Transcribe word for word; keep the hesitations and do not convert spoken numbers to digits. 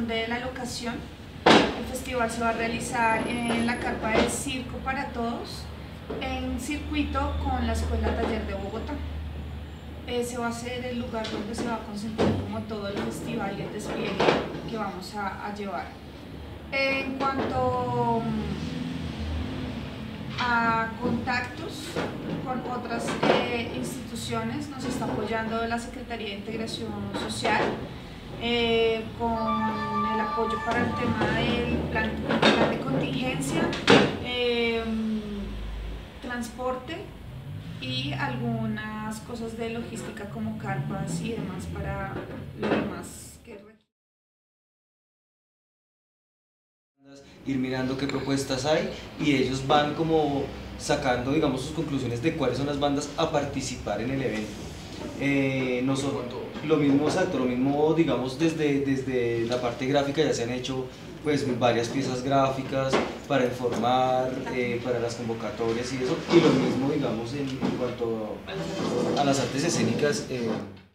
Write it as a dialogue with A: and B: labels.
A: de la locación. El festival se va a realizar en la carpa del Circo para Todos, en circuito con la Escuela Taller de Bogotá. Ese va a ser el lugar donde se va a concentrar como todo el festival y el despliegue que vamos a, a llevar. En cuanto a contactos con otras eh, instituciones, nos está apoyando la Secretaría de Integración Social eh, con el apoyo para el tema del plan, plan de contingencia, eh, transporte y algunas cosas de logística como carpas y demás para lo demás que requiere.
B: Ir mirando qué propuestas hay y ellos van como sacando, digamos, sus conclusiones de cuáles son las bandas a participar en el evento. Eh, nosotros, lo mismo, exacto, lo mismo, digamos, desde, desde la parte gráfica ya se han hecho pues varias piezas gráficas para informar, eh, para las convocatorias y eso, y lo mismo, digamos, en, en cuanto a las artes escénicas. Eh,